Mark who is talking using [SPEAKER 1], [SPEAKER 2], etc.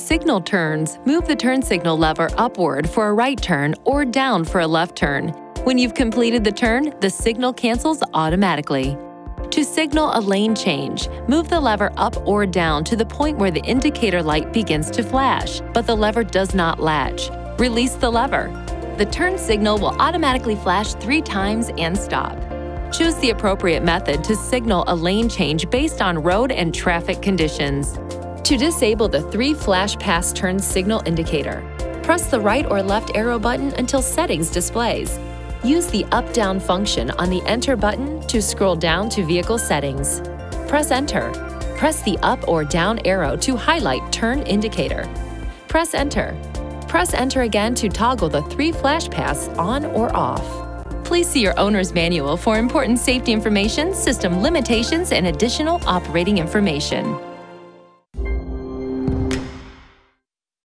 [SPEAKER 1] signal turns, move the turn signal lever upward for a right turn or down for a left turn. When you've completed the turn, the signal cancels automatically. To signal a lane change, move the lever up or down to the point where the indicator light begins to flash, but the lever does not latch. Release the lever. The turn signal will automatically flash 3 times and stop. Choose the appropriate method to signal a lane change based on road and traffic conditions. To disable the 3 flash pass turn signal indicator, press the right or left arrow button until Settings displays. Use the up-down function on the Enter button to scroll down to Vehicle Settings. Press Enter. Press the up or down arrow to highlight Turn Indicator. Press Enter. Press Enter again to toggle the 3 flash paths on or off. Please see your owner's manual for important safety information, system limitations, and additional operating information.